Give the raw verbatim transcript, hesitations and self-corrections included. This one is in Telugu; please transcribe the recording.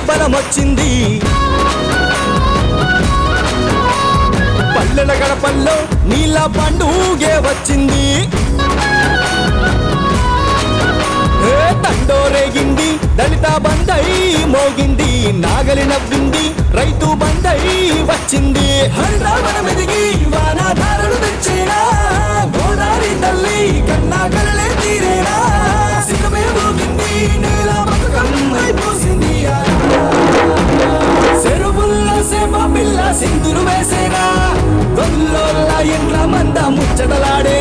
బలమొచ్చింది పల్లెల గడపల్లో నీళ్ళ పండుగే వచ్చింది తండోరేగింది దళిత బందై మోగింది నాగలి నవ్వింది రైతు బందై వచ్చింది హరిరావణ మెదిగి వానాధారలు తెచ్చేనా గోదావరి తల్లి కన్నా కలలే తీరేనా సిగమే మోగింది నేల బతుకం అయిపోసింది చెరువుల్లో సేప పిల్ల సింధులు వేసేనా గొల్లోల్ల ఎండ్ల మంద ముచ్చటలాడే